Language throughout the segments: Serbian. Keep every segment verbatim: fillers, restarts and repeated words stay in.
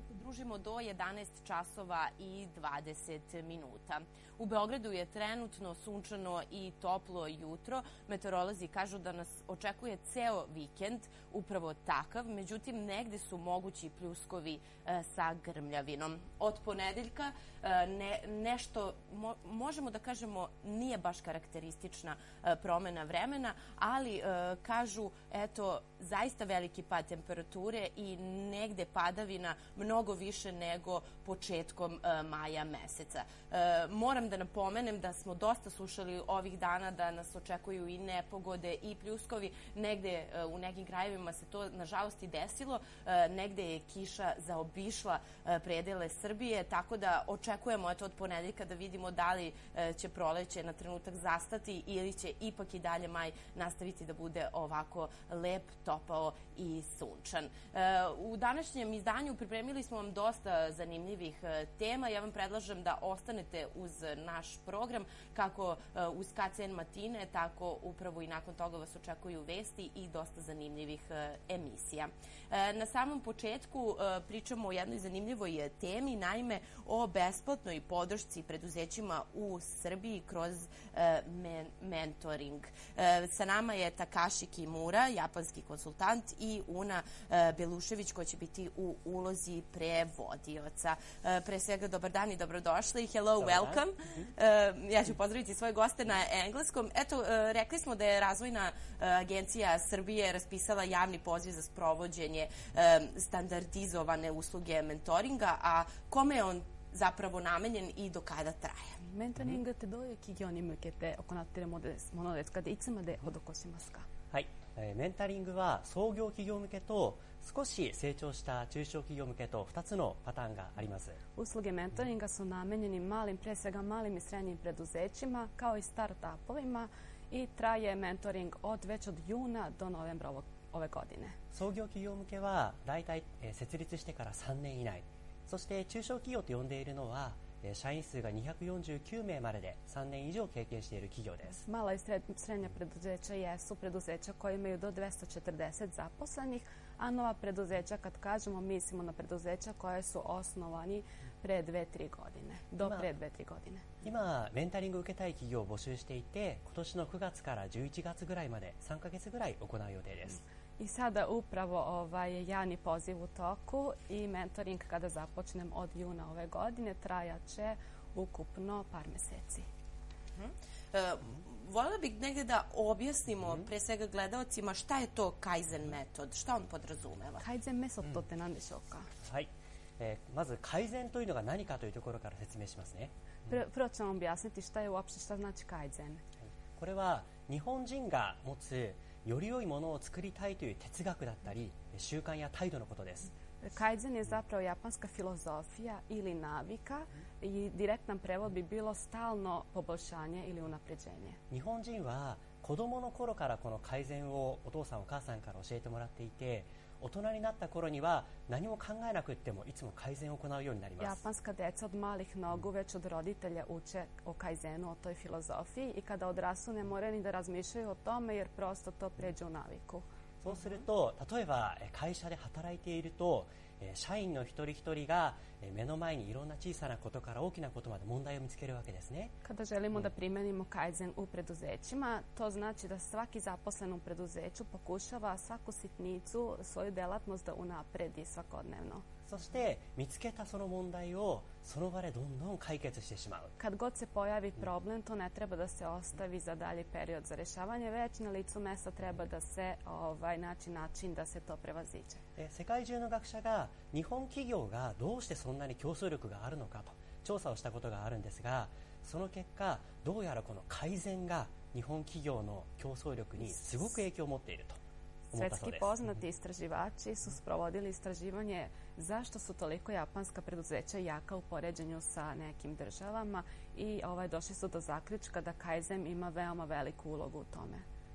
družimo do jedanaest časova i dvadeset minuta. U Beogradu je trenutno sunčano i toplo jutro. Meteorolozi kažu da nas očekuje ceo vikend, upravo takav, međutim negde su mogući pljuskovi e, sa grmljavinom. Od ponedeljka e, ne, nešto, mo, možemo da kažemo, nije baš karakteristična e, promena vremena, ali e, kažu, eto, zaista veliki pad temperature i negde padavina mnogo više nego početkom e, maja meseca. E, moram da napomenem da smo dosta slušali ovih dana da nas očekuju i nepogode i pljuskovi. Negde e, u nekim krajevima se to nažalost i desilo. E, negde je kiša zaobišla e, predele Srbije, tako da očekujemo eto, od ponedeljka da vidimo da li e, će proleće na trenutak zastati ili će ipak i dalje maj nastaviti da bude ovako lep, topao i sunčan. E, u današnjem izdanju pripremili smo vam dosta zanimljivih e, tema. Ja vam predlažem da ostanete uz naš program, kako e, uz K C N Matine, tako upravo i nakon toga vas očekuju vesti i dosta zanimljivih e, emisija. E, na samom početku e, pričamo o jednoj zanimljivoj temi, naime o besplatnoj podršci preduzećima u Srbiji kroz e, men, mentoring. E, sa nama je Takashi Kimura, japanski konsultant, i Una e, Belušević, koja će biti u ulozi prevodioca. E, pre svega, dobar dan i dobrodošli. Hello, dobar welcome. E, ja ću pozdraviti svoje goste na engleskom. Eto, e, rekli smo da je Razvojna e, agencija Srbije raspisala javni poziv za sprovođenje e, standardizovane usluge mentoringa, a kome je on zapravo namenjen i do kada traje? メントリングってどういう企業に向けて行っているものですものですかでいつまで施しますか？ はい、えー、メンタリングは創業企業向けと少し成長した中小企業向けとふたつのパターンがあります。 Usluge mentoringa su namenjeni malim, pre svega malim i srednjim preduzećima kao i start-upovima i traje mentoring od već od juna do novembra ovog, ove godine. 創業企業向けはだいたい設立してからさんねん以内、そして中小企業と呼んでいるのは社員数がにひゃくよんじゅうきゅう名まででさんねん以上経験している企業です。 Mala i srednja preduzeća jesu preduzeća koje imaju do dvesta četrdeset zaposlenih, a nova preduzeća, kad kažemo, mislimo na preduzeća koje su osnovani pre dve tri godine, do pre dve tri godine. 今メンタリングを受けたい企業を募集していて、今年のくがつからじゅういちがつぐらいまでさんかげつぐらい行う予定です。 I sada upravo ovaj javni poziv u toku i mentoring kada započnem od juna ove godine trajaće ukupno par meseci. Hmm. E, voljela bih negdje da objasnimo hmm. pre svega gledalcima šta je to Kaizen metod, šta on podrazumeva. Kaizen metod to teなんでしょうか? はい、えー、まず改善というのが何かというところから説明しますね。 Prvo ću vam objasniti šta je uopšte, šta znači Kaizen. これは日本人が持つより良いものを作りたいという哲学だったり習慣や態度のことです。 Kaizen je zapravo japanska filozofija ili navika i direktan prevod bi bilo stalno poboljšanje ili unapređenje. 日本人は子供の頃からこの改善をお父さんお母さんから教えてもらっていて、大人になった頃には何も考えなくってもいつも改善を行うようになります。 Japanska deca od malih nogu već od roditelja uče o Kaizenu, o toj filozofiji i kada odrastu ne moraju ni da razmišljaju o tome jer prosto to pređe u naviku. そうすると、例えば会社で働いていると社員の一人一人が目の前にいろんな小さなことから大きなことまで問題を見つけるわけですね。 Kada želimo da primenimo Kaizen u preduzećima, to znači da svaki zaposlen u preduzeću pokušava svaku sitnicu, svoju delatnost da unapredi svakodnevno. そして見つけたその問題をその場でどんどん解決してしまう。 Kad god se pojavi problem, to ne treba da se ostavi za dalji period za rešavanje, već na licu mesta treba da se ovaj, naći način da se to prevaziđe. 世界中の学者が日本企業がどうしてそんなに競争力があるのかと調査をしたことがあるんですが、その結果どうやらこの改善が日本企業の競争力にすごく影響を持っていると。 Svetski poznati istraživači su sprovodili istraživanje zašto su toliko japanska preduzeća jaka u poređenju sa nekim državama i ovaj, došli su do zaključka da Kaizen ima veoma veliku ulogu u tome.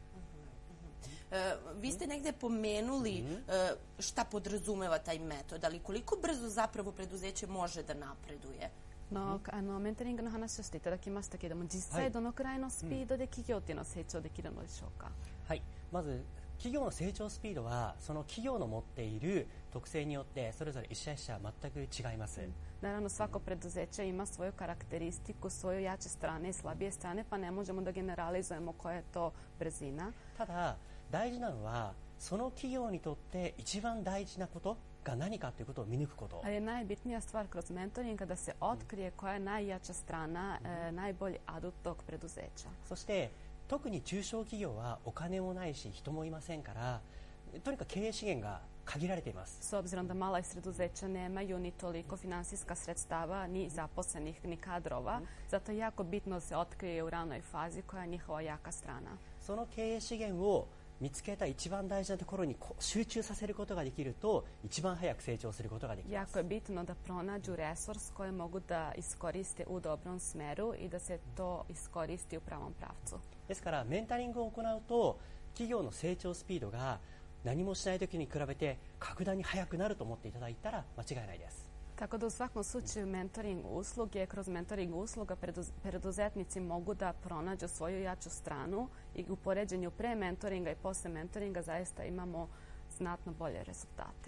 E, vi ste negde pomenuli e, šta podrazumeva taj metod, ali koliko brzo zapravo preduzeće može da napreduje? のあのメンタリングの話をしていただきましたけれども、実際どのくらいのスピードで企業っていうのは成長できるのでしょうか？ はい、まず企業の成長スピードはその企業の持っている特性によってそれぞれ一社一社全く違います。 Naravno, svako preduzeće ima svoju karakteristiku, svoje jače strane i slabije strane, pa ne možemo da generalizujemo koja je to brzina. ただ大事なのはその企業にとって一番大事なことが何かということを見抜くこと。 Ali je najbitnija stvar kroz mentoring da se otkrije koja je najjača strana, e, najbolji adut tog preduzeća. そして特に中小企業はお金もないし人もいませんから、とにかく経営資源が限られています。 S obzirom da mala i sreduzeća nemaju ni toliko finansijska sredstava, ni zaposlenih, ni kadrova, zato je jako bitno da se otkrije u ranoj fazi koja je njihova jaka strana. その経営資源を見つけた一番大事なところに集中させることができると一番早く成長することができます。 Jako je bitno da pronađu resurs koje mogu da iskoriste u dobrom smeru i da se to iskoristi u pravom pravcu. ですからメンタリングを行うと企業の成長スピードが何もしない時に比べて格段に速くなると思っていただいたら間違いないです。 Tako da u svakom slučaju mentoring usluge, kroz mentoring usluga preduzetnici mogu da pronađu svoju jaču stranu i u poređenju pre mentoringa i posle mentoringa zaista imamo znatno bolje rezultate.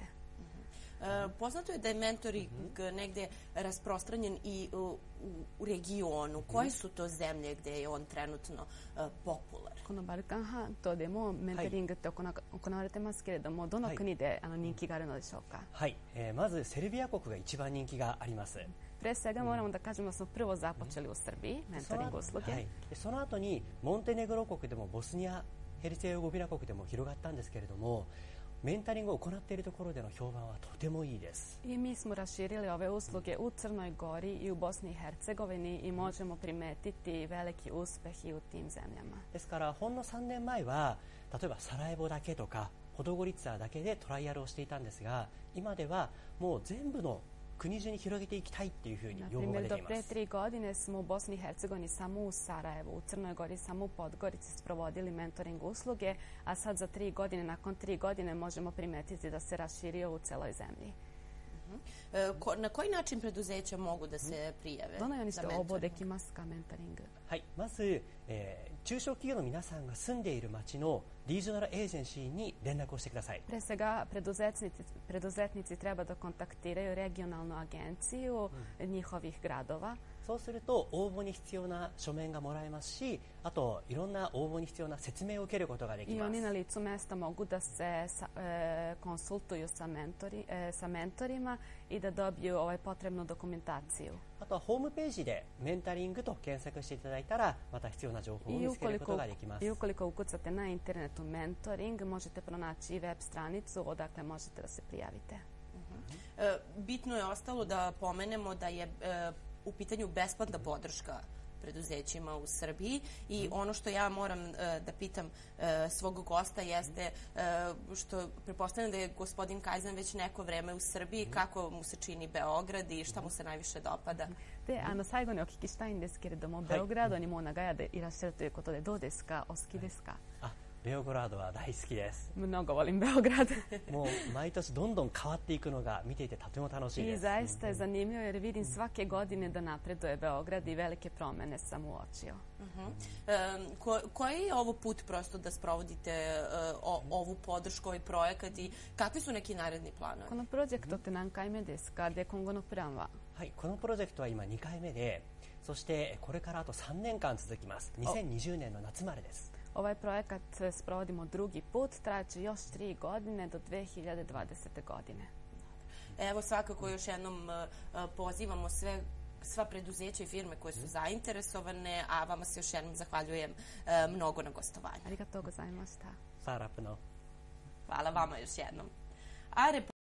E, poznato je da je mentoring negde rasprostranjen i u, u regionu. Koje su to zemlje gde je on trenutno uh, popularan? このバルカン半島でもメンタリングって行わ行われてますけれども、どの国であの人気があるのでしょうか。 はい、えー、まずセルビア国が一番人気があります。 Pre svega moramo da kažemo da smo prvo započeli u Srbiji mentoring usluge. はい、その後にモンテネグロ国でもボスニア・ヘルツェゴビナ国でも広がったんですけれども、メンタリングを行っているところでの評判はとてもいいです。 I mi smo raširili ove usluge u Crnoj Gori i u Bosni i Hercegovini i možemo primetiti veliki uspeh i u tim zemljama. ですからほんのさんねんまえは例えばサラエボだけとかポドゴリッツァだけでトライアルをしていたんですが、今ではもう全部の国中に広げていきたいっていうふうに要望が出ています。 Na primjer, do pre tri godine smo u Bosni i Hercegovini samo u Sarajevu, u Crnoj Gori samo u Podgorici sprovodili mentoring usluge, a sad za tri godine, nakon tri godine možemo primetiti da se raširio u celoj zemlji. Ko, na koji način preduzeća mogu da se prijave? どのようにして応募できますか、メンタリング。 はい、まず、えー、中小企業の皆さんが住んでいる町のリージョナルエージェンシーに連絡をしてください。 Pre svega, preduzetnici, preduzetnici treba da kontaktiraju regionalnu agenciju njihovih gradova. そうすると応募に必要な書面がもらえますし、あといろんな応募に必要な説明を受けることができ I ます。 oni na licu mesta mogu da se sa, e, konsultuju sa, mentori, e, sa mentorima i da dobiju ovaj potrebnu dokumentaciju. あとはホームページでメンタリングと検索していただいたらまた必要な情報を見つけることができます。 I ukoliko ukucate na internetu mentoring, možete pronaći i web stranicu odakle možete da se prijavite. Uh-huh. e, bitno je ostalo da pomenemo da je e, u pitanju besplatna podrška preduzećima u Srbiji i ono što ja moram uh, da pitam uh, svog gosta jeste uh, što pretpostavljam da je gospodin Kajzan već neko vreme u Srbiji, kako mu se čini Beograd i šta mu se najviše dopada. で、あの最後にお聞きしたいんですけれども、ベオグラードにもう長い間いらっしゃるということでどうですか、お好きですか？ あ、ベオグラードは大好きです。 Mnogo volim Beograd. もう毎年どんどん変わっていくのが見ていてとても楽しいで I す。 zaista je zanimljivo jer vidim svake godine da napreduje Beograd i velike promene sam uočio. Uh-huh. um, ko, koji je ovo put prosto da sprovodite uh, o, ovu podršku, ovaj projekat i kakvi su neki naredni planovi? このプロジェクトって何回目ですか？で、今後のプランは？ はい、このプロジェクトは今にかいめで、そしてこれからあとさんねんかん続きます。にせんにじゅうねんの夏までです。 Ovaj projekat sprovodimo drugi put, trajaće još tri godine do dve hiljade dvadesete. godine. Evo svakako još jednom uh, pozivamo sve sva preduzeća i firme koje su zainteresovane, a vama se još jednom zahvaljujem uh, mnogo na gostovanju. Arigatou gozaimashita. Sarapno. Hvala vama još jednom. A